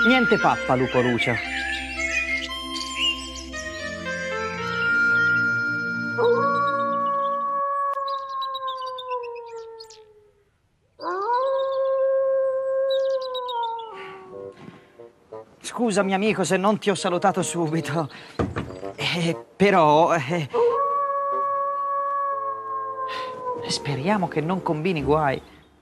Niente pappa, Lupo Lucio. Scusami amico se non ti ho salutato subito, però speriamo che non combini guai.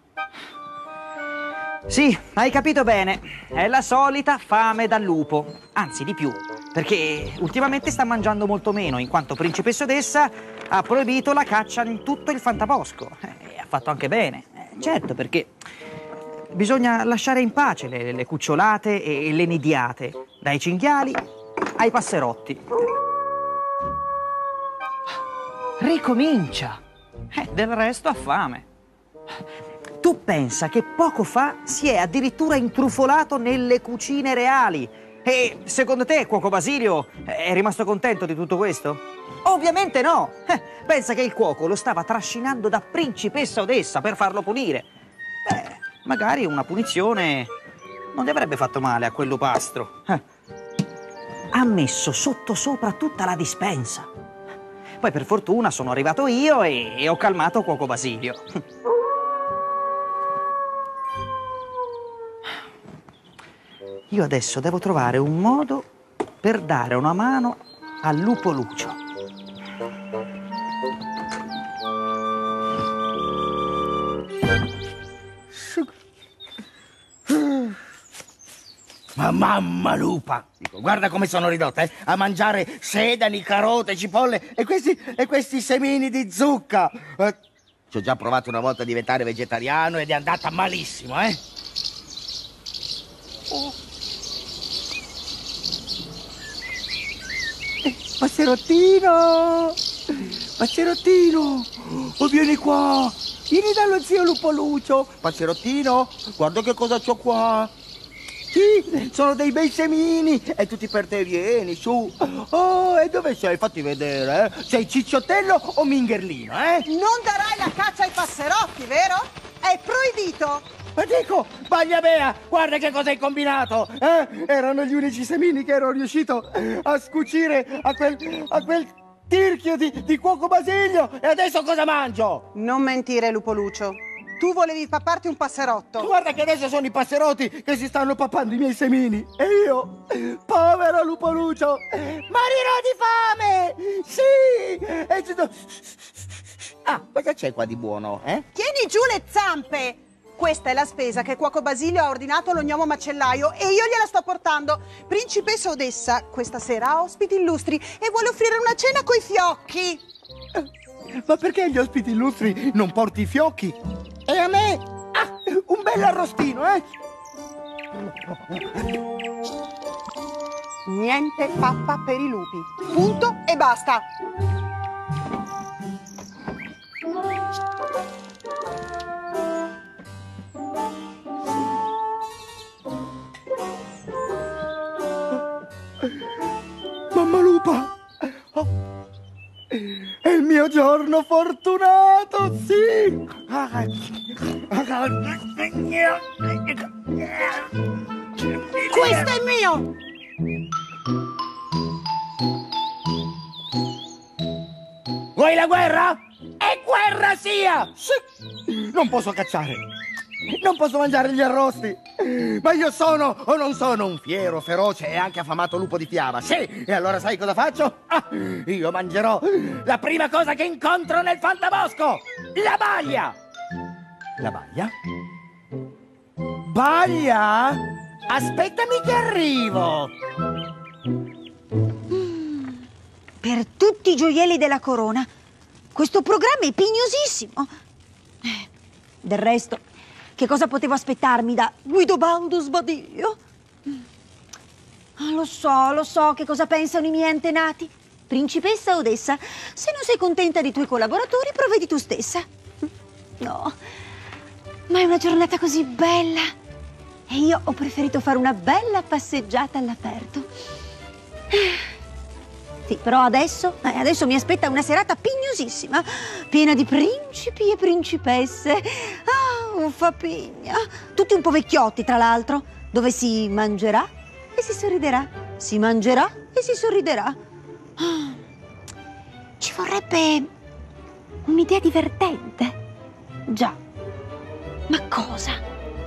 Sì, hai capito bene, è la solita fame da lupo, anzi di più, perché ultimamente sta mangiando molto meno, in quanto Principessa Odessa ha proibito la caccia in tutto il fantabosco. E ha fatto anche bene, certo, perché bisogna lasciare in pace le cucciolate e le nidiate, dai cinghiali ai passerotti. Ricomincia, del resto ha fame. Tu pensa che poco fa si è addirittura intrufolato nelle cucine reali. E secondo te, cuoco Basilio, è rimasto contento di tutto questo? Ovviamente no! Pensa che il cuoco lo stava trascinando da Principessa Odessa per farlo punire. Beh, magari una punizione non gli avrebbe fatto male a quel lupastro. Ha messo sottosopra tutta la dispensa. Poi per fortuna sono arrivato io e ho calmato cuoco Basilio. Io adesso devo trovare un modo per dare una mano al Lupo Lucio. Ma mamma lupa! Dico, guarda come sono ridotta, a mangiare sedani, carote, cipolle e questi semini di zucca. Ci ho già provato una volta a diventare vegetariano ed è andata malissimo, Passerottino! Passerottino! Oh, vieni qua! Vieni dallo zio Lupo Lucio! Passerottino, guarda che cosa c'ho qua! Sì, sono dei bei semini! E tutti per te, vieni, su! Oh, e dove sei? Fatti vedere, Sei Cicciottello o Mingherlino, Non darai la caccia ai passerotti, vero? È proibito! Ma dico, Bagliabea, guarda che cosa hai combinato, Erano gli unici semini che ero riuscito a scucire a quel tirchio di cuoco Basilio e adesso cosa mangio? Non mentire, Lupo Lucio. Tu volevi papparti un passerotto. Guarda che adesso sono i passerotti che si stanno pappando i miei semini e io, povero Lupo Lucio, morirò di fame! Sì! Cosa c'è qua di buono, Tieni giù le zampe! Questa è la spesa che cuoco Basilio ha ordinato allo gnomo macellaio e io gliela sto portando. Principessa Odessa questa sera ha ospiti illustri e vuole offrire una cena coi fiocchi. Ma perché agli ospiti illustri non porti i fiocchi? E a me? Un bel arrostino, Niente pappa per i lupi. Punto e basta. Mamma lupa! È il mio giorno fortunato, sì! Questo è mio! Vuoi la guerra? E guerra sia! Sì! Non posso cacciare! Non posso mangiare gli arrosti! Ma io sono o non sono un fiero, feroce e anche affamato lupo di fiaba, sì! E allora sai cosa faccio? Io mangerò la prima cosa che incontro nel fantabosco! La baglia! La baglia? Baglia? Aspettami che arrivo! Per tutti i gioielli della corona, questo programma è pignosissimo. Del resto, che cosa potevo aspettarmi da Guidobaldo Sbadiglio? Lo so che cosa pensano i miei antenati. Principessa Odessa, se non sei contenta dei tuoi collaboratori, provvedi tu stessa. No, ma è una giornata così bella. E io ho preferito fare una bella passeggiata all'aperto. Sì, però adesso mi aspetta una serata pignosissima, piena di principi e principesse. Uffa pigna. Tutti un po' vecchiotti, tra l'altro. dove si mangerà e si sorriderà, si mangerà e si sorriderà. Ci vorrebbe un'idea divertente. Già, ma cosa?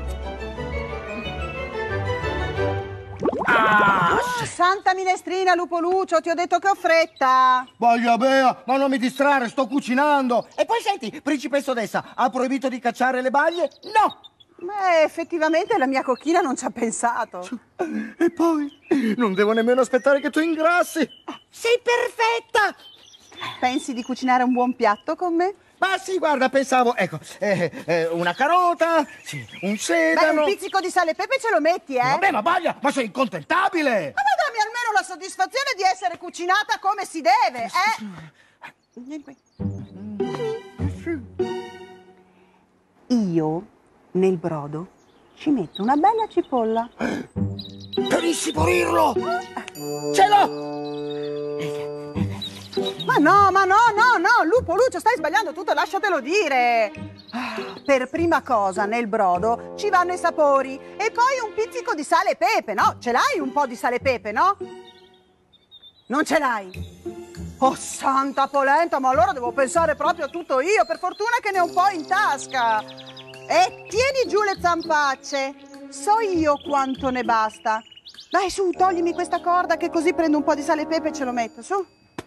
Santa minestrina, Lupo Lucio, ti ho detto che ho fretta. Voglio Bea, ma non mi distrarre, sto cucinando. E poi senti, principessa Odessa, ha proibito di cacciare le baglie? No! Beh, effettivamente la mia cocchina non ci ha pensato. E poi, non devo nemmeno aspettare che tu ingrassi. Sei perfetta! Pensi di cucinare un buon piatto con me? Ma sì, guarda, pensavo, ecco, una carota, sì, un Beh, sedano. un pizzico di sale e pepe ce lo metti, eh? Vabbè, ma Baglia, ma sei incontentabile! Ma dammi almeno la soddisfazione di essere cucinata come si deve, eh? Vieni qui. Io, nel brodo, ci metto una bella cipolla. Per insaporirlo! Ce l'ho! Ma no, Lupo Lucio, stai sbagliando tutto, lasciatelo dire. Per prima cosa, nel brodo ci vanno i sapori e poi un pizzico di sale e pepe, no? Ce l'hai un po' di sale e pepe, no? Non ce l'hai? Oh, santa polenta, ma allora devo pensare proprio a tutto io. Per fortuna che ne ho un po' in tasca. E tieni giù le zampacce. So io quanto ne basta. Dai, su, toglimi questa corda che così prendo un po' di sale e pepe e ce lo metto, su.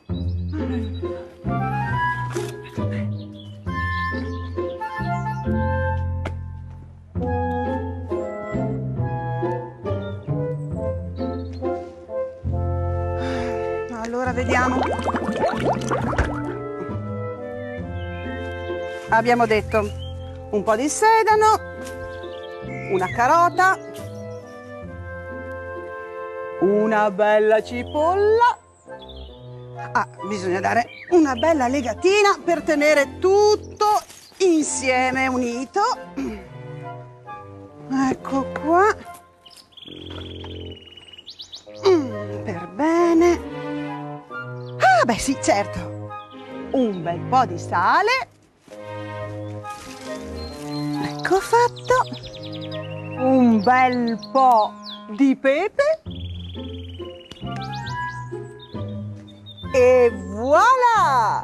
Allora, vediamo. Abbiamo detto un po' di sedano, una carota, una bella cipolla. Bisogna dare una bella legatina per tenere tutto insieme unito. Ecco qua. Per bene. Beh sì, certo. Un bel po' di sale. Ecco fatto. Un bel po' di pepe. E voilà!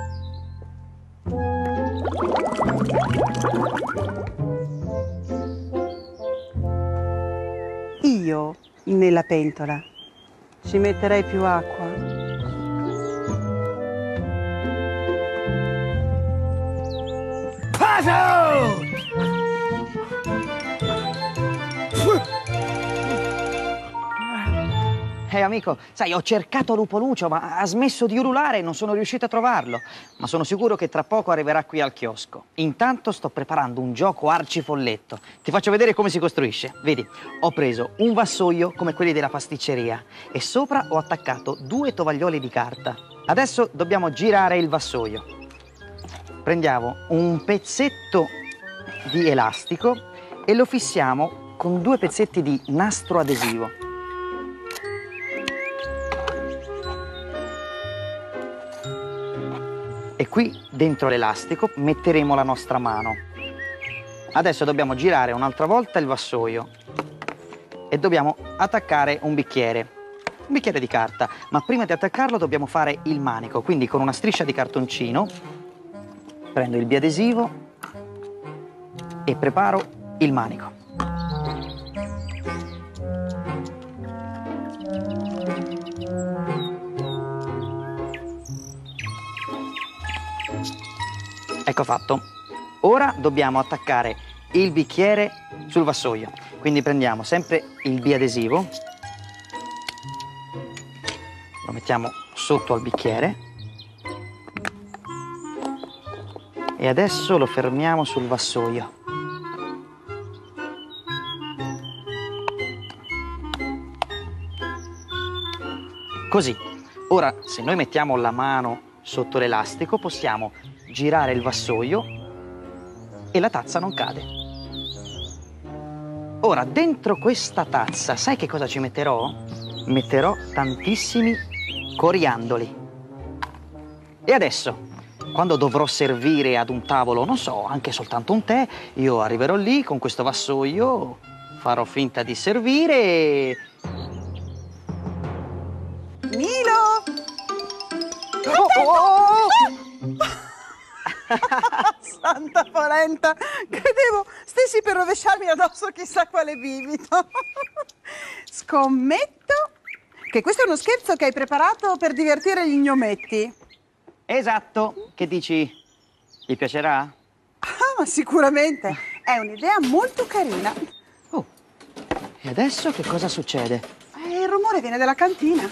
Io, nella pentola, ci metterei più acqua. Amico, sai, ho cercato Lupo Lucio, ma ha smesso di ululare e non sono riuscito a trovarlo. Ma sono sicuro che tra poco arriverà qui al chiosco. Intanto sto preparando un gioco arcifolletto. Ti faccio vedere come si costruisce. Vedi, ho preso un vassoio come quelli della pasticceria e sopra ho attaccato 2 tovaglioli di carta. Adesso dobbiamo girare il vassoio. Prendiamo un pezzetto di elastico e lo fissiamo con 2 pezzetti di nastro adesivo. E qui dentro l'elastico metteremo la nostra mano. Adesso dobbiamo girare un'altra volta il vassoio e dobbiamo attaccare un bicchiere di carta, ma prima di attaccarlo dobbiamo fare il manico, quindi con una striscia di cartoncino prendo il biadesivo e preparo il manico. Ecco fatto. Ora dobbiamo attaccare il bicchiere sul vassoio. Quindi prendiamo sempre il biadesivo, lo mettiamo sotto al bicchiere e adesso lo fermiamo sul vassoio. Così. Ora, se noi mettiamo la mano sotto l'elastico, possiamo girare il vassoio e la tazza non cade. Ora, dentro questa tazza, sai che cosa ci metterò? Metterò tantissimi coriandoli. E adesso, quando dovrò servire ad un tavolo, non so, anche soltanto un tè, io arriverò lì con questo vassoio, Farò finta di servire e... Milo! Santa polenta! Credevo stessi per rovesciarmi addosso chissà quale bibito. Scommetto che questo è uno scherzo che hai preparato per divertire gli gnometti. Esatto. Che dici? Gli piacerà? Ah, ma sicuramente. È un'idea molto carina. Oh, e adesso che cosa succede? Il rumore viene dalla cantina.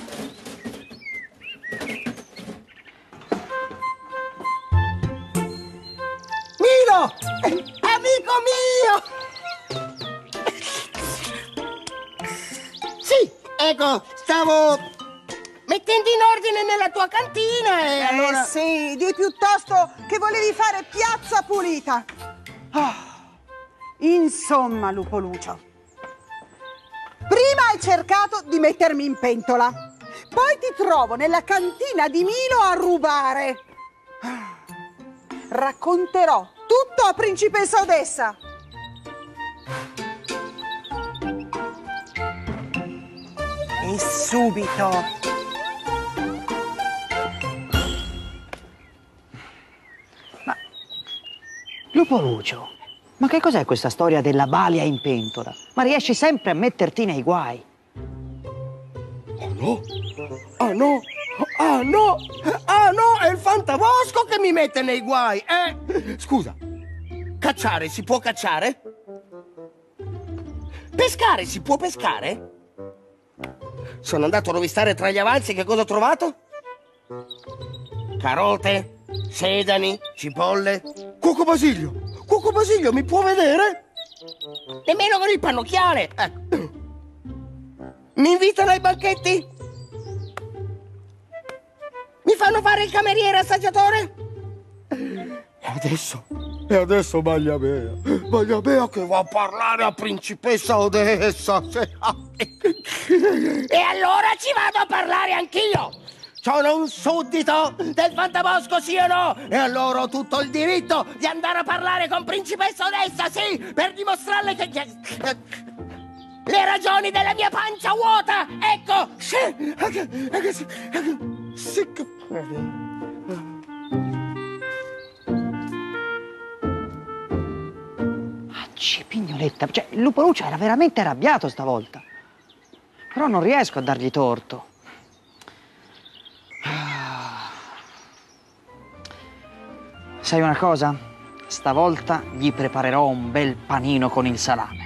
Milo! Amico mio! Sì, ecco, stavo mettendo in ordine nella tua cantina e allora... Sì, di piuttosto che volevi fare piazza pulita. Insomma, Lupo Lucio, prima hai cercato di mettermi in pentola, poi ti trovo nella cantina di Milo a rubare. Racconterò tutto a principessa Odessa. E subito. Lupo Lucio, ma che cos'è questa storia della balia in pentola? Ma riesci sempre a metterti nei guai. Oh no! Oh no! Ah no! Ah no! È il fantabosco che mi mette nei guai! Scusa, cacciare si può cacciare? Pescare si può pescare? Sono andato a rovistare tra gli avanzi, che cosa ho trovato? Carote, sedani, cipolle. Cuoco Basilio! Cuoco Basilio, mi può vedere? Nemmeno con il pannocchiale! Mi invitano ai banchetti? Mi fanno fare il cameriere assaggiatore? E adesso Magliabea che va a parlare a principessa Odessa. E allora ci vado a parlare anch'io. Sono un suddito del fantabosco, sì o no? E allora ho tutto il diritto di andare a parlare con principessa Odessa, sì, per dimostrarle che... le ragioni della mia pancia vuota, ecco! Sì. Pignoletta, cioè Lupo Lucio era veramente arrabbiato stavolta. Però non riesco a dargli torto. Sai una cosa? Stavolta gli preparerò un bel panino con il salame.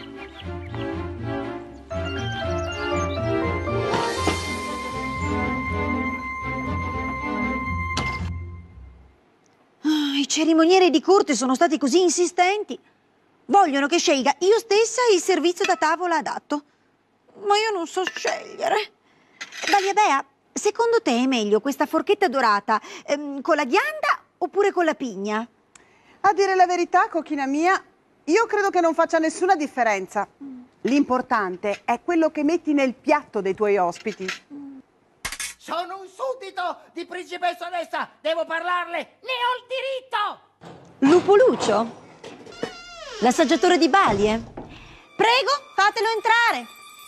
I cerimonieri di corte sono stati così insistenti. Vogliono che scelga io stessa il servizio da tavola adatto. Ma io non so scegliere. Magliabea, secondo te è meglio questa forchetta dorata con la ghianda oppure con la pigna? A dire la verità, cochina mia, io credo che non faccia nessuna differenza. L'importante è quello che metti nel piatto dei tuoi ospiti. Sono un suddito di principessa Odessa, devo parlarle, ne ho il diritto! Lupo Lucio? L'assaggiatore di Balie? Prego, fatelo entrare!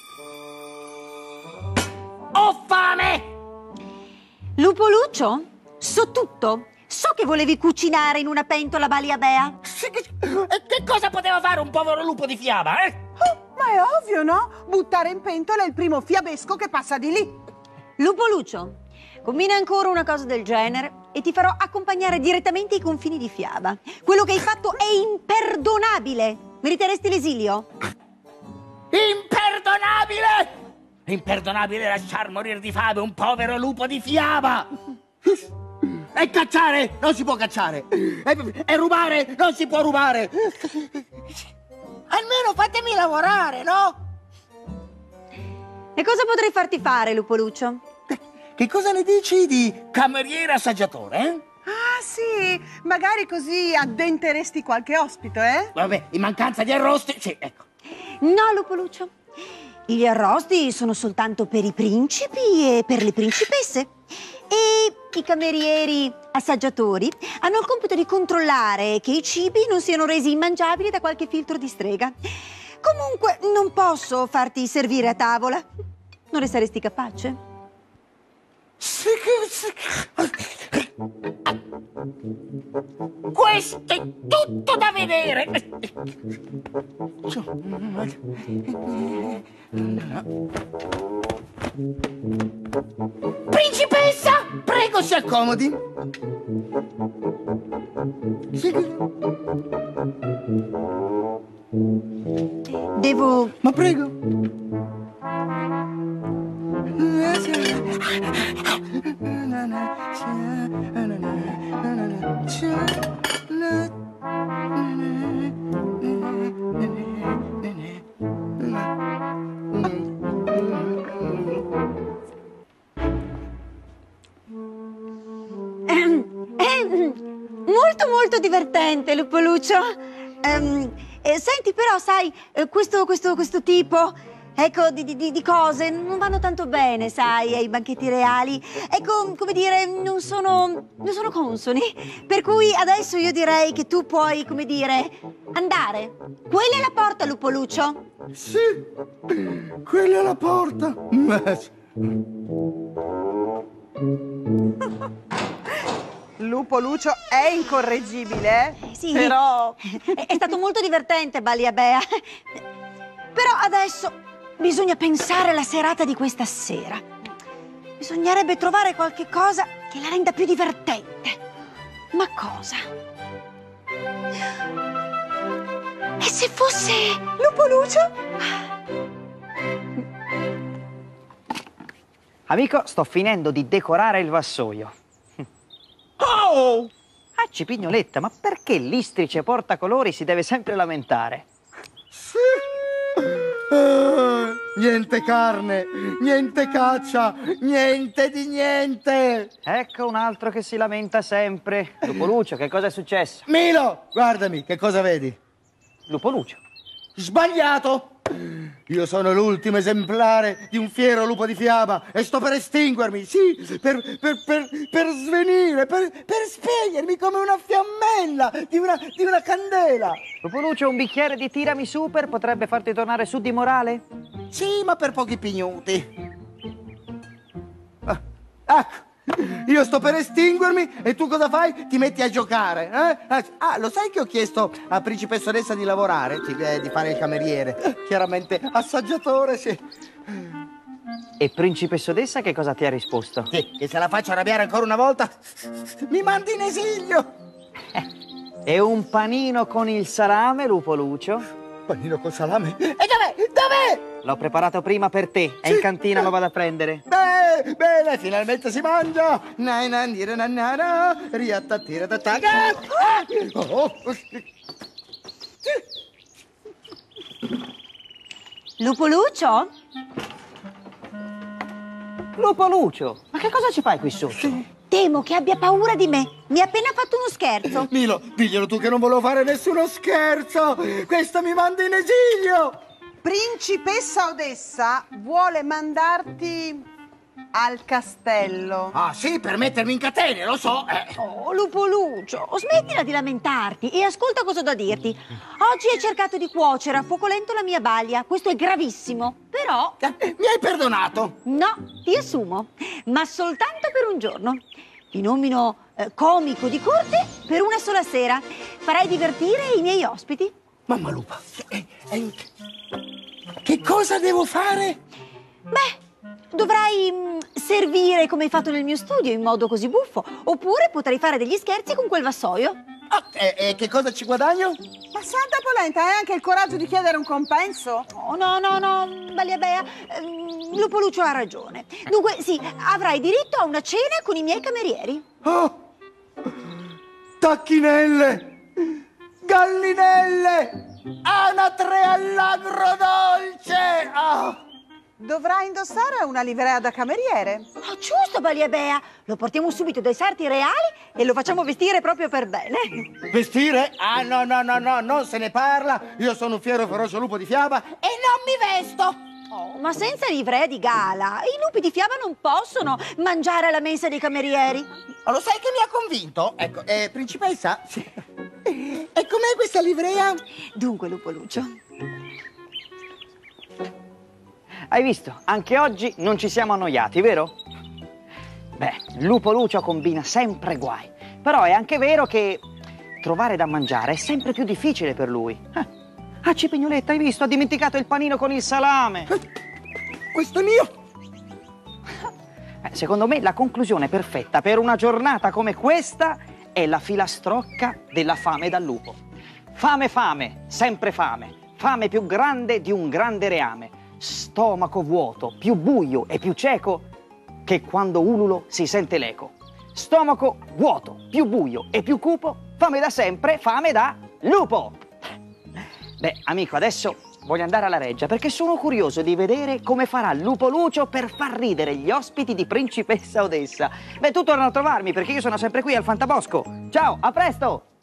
Ho fame! Lupo Lucio? So tutto. So che volevi cucinare in una pentola Magliabea. E che cosa poteva fare un povero lupo di fiaba, Ma è ovvio, no? Buttare in pentola il primo fiabesco che passa di lì. Lupo Lucio, combina ancora una cosa del genere e ti farò accompagnare direttamente ai confini di Fiaba. Quello che hai fatto è imperdonabile. Meriteresti l'esilio? Imperdonabile! Imperdonabile lasciar morire di fame un povero lupo di fiaba! E cacciare non si può cacciare! E rubare non si può rubare! Almeno fatemi lavorare, no? E cosa potrei farti fare, Lupo Lucio? Che cosa ne dici di cameriere assaggiatore, Ah sì, magari così addenteresti qualche ospite, eh? Vabbè, in mancanza di arrosti, sì, ecco. No, Lupo Lucio. Gli arrosti sono soltanto per i principi e per le principesse. E i camerieri assaggiatori hanno il compito di controllare che i cibi non siano resi immangiabili da qualche filtro di strega. Comunque, non posso farti servire a tavola. Non ne saresti capace? Questo è tutto da vedere. Principessa, prego si accomodi. Devo... Ma prego. Molto molto divertente, Lupoluccio. Senti però, sai, questo tipo, ecco, di cose non vanno tanto bene, sai, ai banchetti reali. Ecco, come dire, non sono consoni. Per cui adesso io direi che tu puoi, come dire, andare. Quella è la porta, Lupoluccio. Sì, quella è la porta. Lupoluccio è incorreggibile, Sì, però... è stato molto divertente, Baliabea. Però adesso bisogna pensare alla serata di questa sera. Bisognerebbe trovare qualche cosa che la renda più divertente. Ma cosa? E se fosse Lupoluccio? Amico, sto finendo di decorare il vassoio. Oh! Ah, Cipignoletta, ma perché l'istrice portacolori si deve sempre lamentare? Sì. Niente carne, niente caccia, niente di niente. Ecco un altro che si lamenta sempre. Lupoluccio, che cosa è successo? Milo, guardami, che cosa vedi? Lupoluccio. Sbagliato! Io sono l'ultimo esemplare di un fiero lupo di fiaba e sto per estinguermi, sì, per svenire, per spegnermi come una fiammella di una candela. Lupoluccio, un bicchiere di tiramisù potrebbe farti tornare su di morale? Sì, ma per pochi pignuti. Ecco, io sto per estinguermi e tu cosa fai? Ti metti a giocare, eh? Ah, lo sai che ho chiesto a principessoressa di lavorare, di fare il cameriere? Chiaramente assaggiatore, sì. E principessodessa che cosa ti ha risposto? Sì, che se la faccio arrabbiare ancora una volta, mi mandi in esilio. E un panino con il salame, Lupoluccio? Panino con salame? E dov'è? L'ho preparato prima per te. È in cantina, lo vado a prendere. Bene, finalmente si mangia. Lupoluccio? Lupoluccio, ma che cosa ci fai qui sotto? Temo che abbia paura di me. Mi ha appena fatto uno scherzo. Milo, diglielo tu che non volevo fare nessuno scherzo. Questo mi manda in esilio. Principessa Odessa vuole mandarti al castello. Ah, sì, per mettermi in catene, lo so. Oh, Lupoluccio, smettila di lamentarti e ascolta cosa ho da dirti. Oggi hai cercato di cuocere a fuoco lento la mia baglia. Questo è gravissimo. Però... Mi hai perdonato? No, ti assumo, ma soltanto per un giorno. Ti nomino comico di corte per una sola sera. Farai divertire i miei ospiti. Mamma lupa, che cosa devo fare? Beh, dovrai servire come hai fatto nel mio studio in modo così buffo. Oppure potrai fare degli scherzi con quel vassoio. E che cosa ci guadagno? Ma santa polenta, hai anche il coraggio di chiedere un compenso? Oh, no, Baliabea, Lupoluccio ha ragione. Dunque, sì, avrai diritto a una cena con i miei camerieri. Oh! Tacchinelle! Gallinelle! Anatre all'agrodolce! Oh! Dovrai indossare una livrea da cameriere. Oh, giusto, Baliabea. Lo portiamo subito dai sarti reali e lo facciamo vestire proprio per bene. Vestire? Ah, no, non se ne parla. Io sono un fiero feroce lupo di fiaba e non mi vesto. Oh, ma senza livrea di gala. I lupi di fiaba non possono mangiare alla mensa dei camerieri. Oh, lo sai che mi ha convinto? Ecco, principessa? Sì. E com'è questa livrea? Dunque, Lupoluccio, Hai visto? Anche oggi non ci siamo annoiati, vero? Beh, Lupo Lucio combina sempre guai. Però è anche vero che trovare da mangiare è sempre più difficile per lui. Ah, Cipignoletta, hai visto? Ha dimenticato il panino con il salame. Questo è mio. Secondo me la conclusione perfetta per una giornata come questa è la filastrocca della fame da lupo. Fame, fame, sempre fame. Fame più grande di un grande reame. Stomaco vuoto, più buio e più cieco che quando ululo si sente l'eco. Stomaco vuoto, più buio e più cupo, fame da sempre, fame da lupo. Beh, amico, adesso voglio andare alla reggia perché sono curioso di vedere come farà Lupo Lucio per far ridere gli ospiti di Principessa Odessa. Beh, tu torna a trovarmi perché io sono sempre qui al Fantabosco. Ciao, a presto!